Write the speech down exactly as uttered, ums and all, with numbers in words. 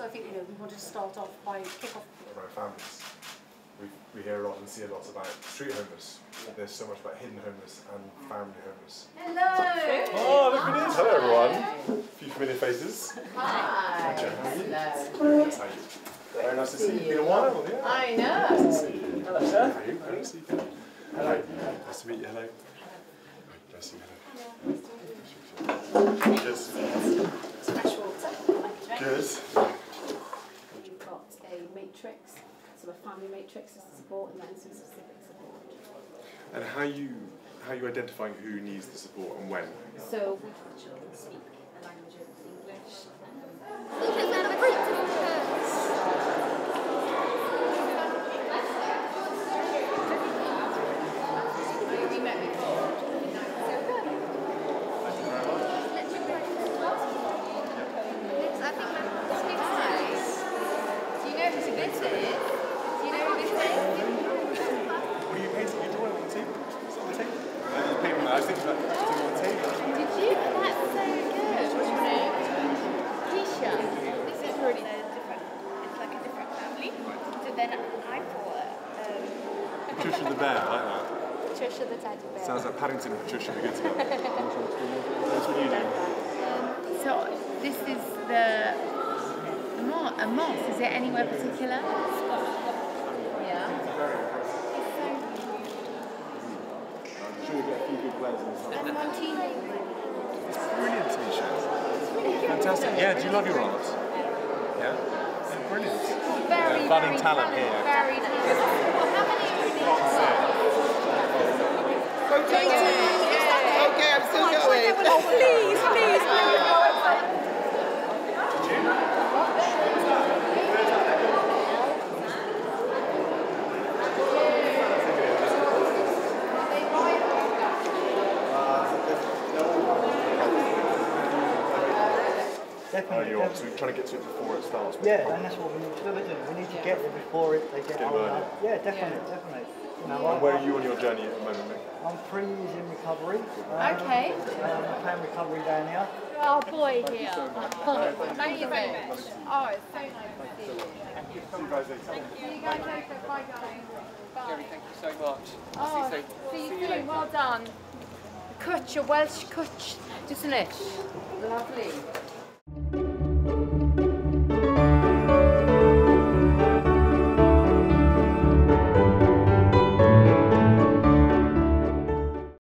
So I think, you know, we wanted to start off by kick off around families. We, we hear a lot and see a lot about street homeless. There's so much about hidden homeless and family homeless. Hello! Oh, look at this! Hello everyone! A few familiar faces. Hi! Hi Jen, how are you? Hello. Nice to see you. Very nice to see you. It's been a while, yeah. I know! Nice to see you. Hello sir. How are you? Very nice to see you. Hello. Nice to meet you, hello. Nice to meet you, hello. Good. Fresh water. Good. We've got a matrix, so a family matrix is the support, and then some specific support. And how you how you identifying who needs the support and when? So we have the children speak a language of English. We met before. I was thinking about putting it on the table. Did you? That's so good. What's your name? Keisha. This is really different. It's like a different family. So then I thought... Um, Patricia the bear, I like that. Patricia the teddy bear. Sounds like Paddington and Patricia are good together. That's what you do. Um, so this is the... Mo a moss. Is it anywhere particular? Yeah. Sure you get a few good players in this one. And one team. It's brilliant, Tanisha. Fantastic. Yeah, do you love your art? Yeah? It's brilliant. Very, yeah, budding very talent here. Very talented. Well, how many Rotating! Okay, I'm still going. Oh, please, please, please. Definitely. Oh, you're so we're trying to get to it before it starts. Yeah, and that's what we need to do, isn't it? We need to get there before it, they get Get older. learning. Yeah, definitely, yeah. definitely. You know, and where are you on your journey at the moment, Mick? I'm three years in recovery. Um, Okay. Um, I'm playing recovery down here. Oh, boy, here. Thank you very much. Oh, it's so nice to see you. See you guys later. Thank you. See you guys later. Bye, guys. Bye. Geri, thank you so much. Oh, see you soon. see you soon. Well done. Cwtch, a Welsh cwtch, isn't it? Lovely.